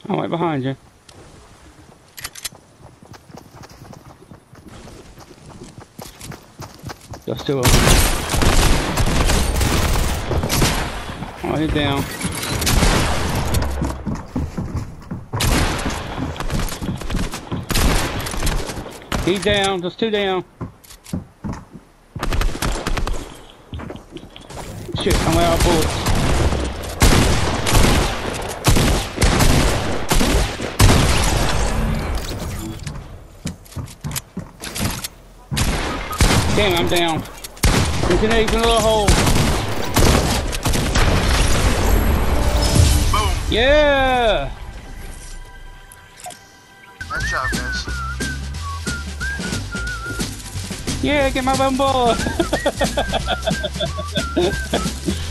I'm right behind you. You're still up. Oh, he's down. He's down. There's two down. Shit, I'm out of bullets. Damn, I'm down. There's an even little hole. Boom. Yeah! Nice job, guys. Yeah, get my bum ball.